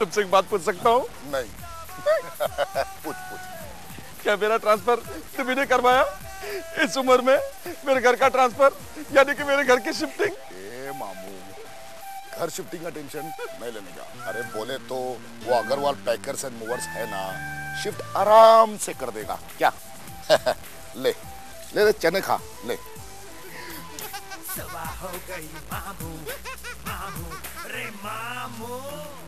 तुमसे एक बात पूछ सकता हूँ? नहीं। पूछ पूछ। क्या मेरा ट्रांसफर तुम्ही ने करवाया? इस उम्र में मेरे घर का ट्रांसफर, यानी कि मेरे घर की शिफ्टिंग? ए मामू, घर शिफ्टिंग का टेंशन नहीं लेने का। अरे बोले तो वो अग्रवाल पैकर्स एंड मूवर्स है ना, शिफ्ट आराम से कर देगा क्या। ले ले ले चने खा ले। सुबह हो गई मामू, मामू रे मामू।